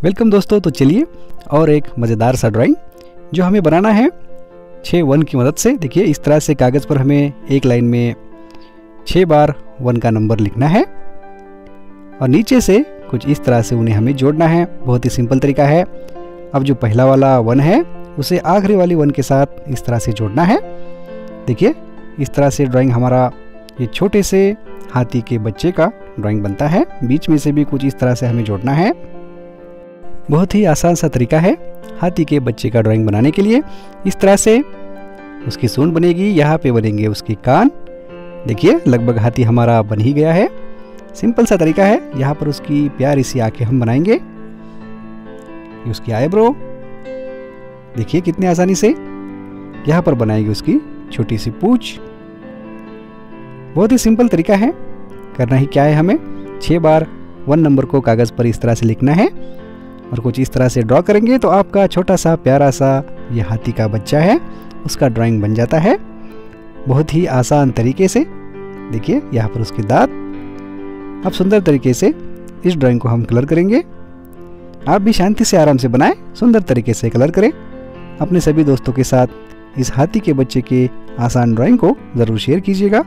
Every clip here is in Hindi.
वेलकम दोस्तों। तो चलिए और एक मज़ेदार सा ड्राइंग जो हमें बनाना है 6 वन की मदद से। देखिए इस तरह से कागज़ पर हमें एक लाइन में 6 बार वन का नंबर लिखना है और नीचे से कुछ इस तरह से उन्हें हमें जोड़ना है। बहुत ही सिंपल तरीका है। अब जो पहला वाला वन है उसे आखिरी वाली वन के साथ इस तरह से जोड़ना है। देखिए इस तरह से ड्राइंग हमारा ये छोटे से हाथी के बच्चे का ड्राइंग बनता है। बीच में से भी कुछ इस तरह से हमें जोड़ना है। बहुत ही आसान सा तरीका है हाथी के बच्चे का ड्राइंग बनाने के लिए। इस तरह से उसकी सूंड बनेगी, यहाँ पे बनेंगे उसके कान। देखिए लगभग हाथी हमारा बन ही गया है। सिंपल सा तरीका है। यहाँ पर उसकी प्यारी सी आंखें हम बनाएंगे, उसकी आईब्रो देखिए कितनी आसानी से। यहाँ पर बनाएगी उसकी छोटी सी पूंछ। बहुत ही सिंपल तरीका है। करना ही क्या है, हमें 6 बार वन नंबर को कागज़ पर इस तरह से लिखना है और कुछ इस तरह से ड्रॉ करेंगे तो आपका छोटा सा प्यारा सा ये हाथी का बच्चा है, उसका ड्राइंग बन जाता है बहुत ही आसान तरीके से। देखिए यहाँ पर उसके दांत। अब सुंदर तरीके से इस ड्राइंग को हम कलर करेंगे। आप भी शांति से आराम से बनाएं, सुंदर तरीके से कलर करें। अपने सभी दोस्तों के साथ इस हाथी के बच्चे के आसान ड्राइंग को ज़रूर शेयर कीजिएगा।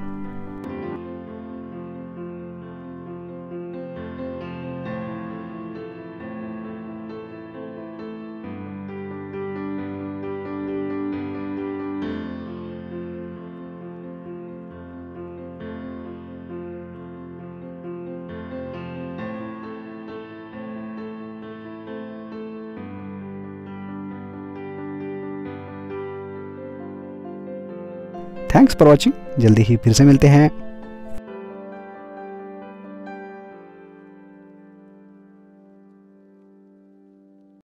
Thanks for watching. जल्दी ही फिर से मिलते हैं।